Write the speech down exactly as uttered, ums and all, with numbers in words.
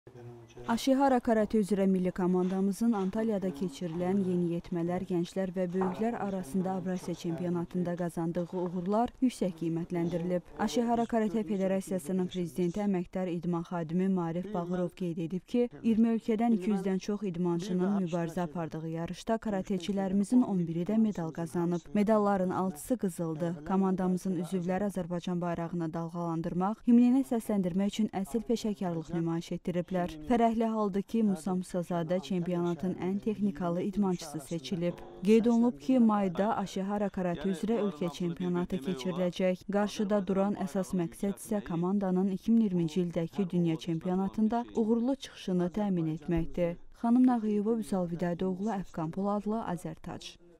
Aşihara karate üzrə milli komandamızın Antalyada keçirilən yeniyetmələr, gənclər və böyüklər arasında Avrasiya çempionatında qazandığı uğurlar yüksək qiymətləndirilib. Aşihara Karate Federasiyasının prezidenti əməkdar idman xadimi Marif Bağırov qeyd edib ki, iyirmi ölkədən iki yüzdən çox idmançının mübarizə apardığı yarışda karateçilərimizin on biri də medal qazanıb. Medalların altısı qızıldı. Komandamızın üzvləri Azərbaycan bayrağını dalğalandırmaq, himnini səsləndirmək üçün əsil peşəkarlıq nümayiş etdiriblər. Fərəhli haldır ki, Musa Musazadə çempionatın ən texnikalı idmançısı seçilib. Qeyd olunub ki, mayda Aşihara karate üzrə ölkə çempionatı keçiriləcək. Qarşıda duran əsas məqsəd isə komandanın iki min iyirminci ildəki dünya çempionatında uğurlu çıxışını təmin etməkdir. Xanım Nağıyeva, Vüsal Vidaydoğlu, Əfqan Poladlı, Azərtac.